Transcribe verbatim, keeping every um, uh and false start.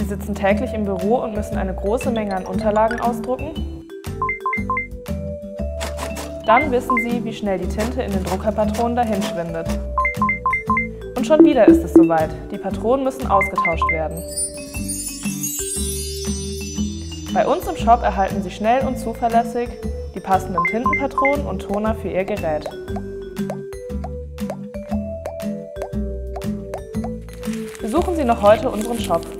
sitzen täglich im Büro und müssen eine große Menge an Unterlagen ausdrucken? Dann wissen Sie, wie schnell die Tinte in den Druckerpatronen dahinschwindet. Und schon wieder ist es soweit. Die Patronen müssen ausgetauscht werden. Bei uns im Shop erhalten Sie schnell und zuverlässig die passenden Tintenpatronen und Toner für Ihr Gerät. Besuchen Sie noch heute unseren Shop.